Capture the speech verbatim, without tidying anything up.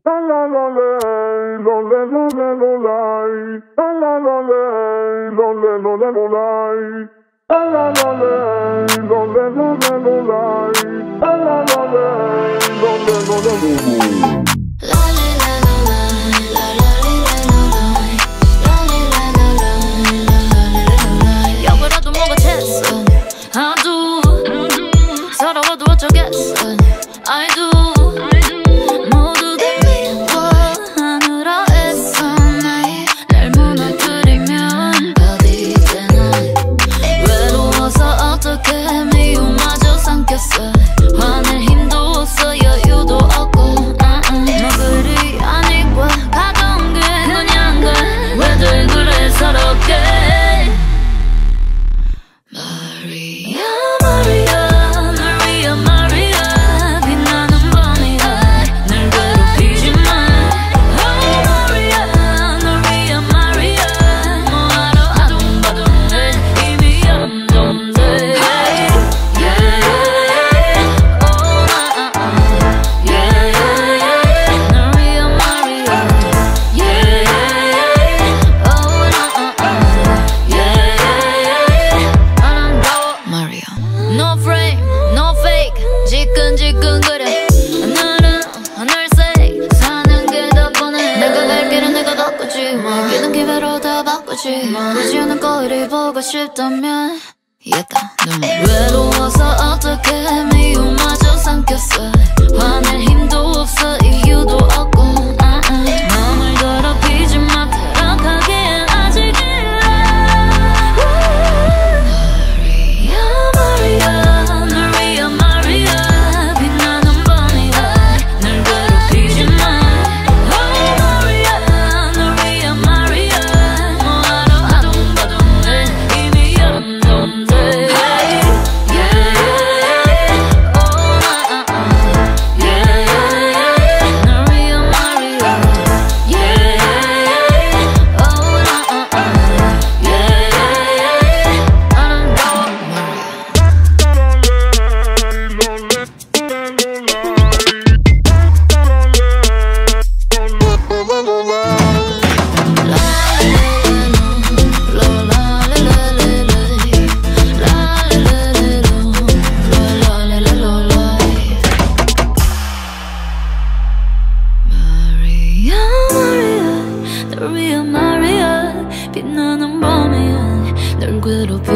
역으로도 뭐가 됐어 아도 서러워도 어쩌겠어 I do 모두들 미워하느라 애써 날 무너뜨리면 어디대나 외로워서 어떻게 미움마저 삼켰어 화낼 힘도 없어 여유도 없고 uh -uh. 뭐 그리 아니고 가던 게 그냥 돼 왜들 그래 서럽게 마리아 마리아 No frame, no fake 지끈지끈거려 오늘은 하늘색 사는 게 더 뻔해 내가 갈 길은 내가 바꾸지 뭐 기는 기회로 다 바꾸지 보지 않는 거리 보고 싶다면 이겼다 눈물 외로워서 어떻게 미움마저 삼켰어 화낼 힘도 없어 이유도 없고 uh -uh. 마음을 더럽히지 마 타락하기엔 아직이라 빛나는 밤이야 널 괴롭히